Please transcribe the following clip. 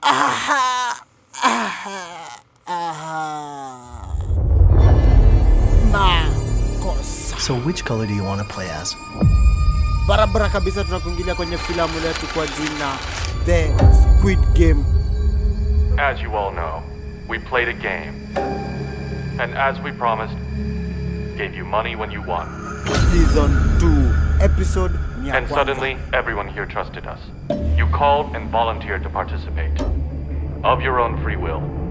Makosa. So which color do you want to play as? Barabara kabisa, tunakuingilia kwenye filamu letu kwa jina The Squid Game. As you all know, we played a game. And as we promised, gave you money when you won. Season 2, episode And suddenly, everyone here trusted us. You called and volunteered to participate. Of your own free will,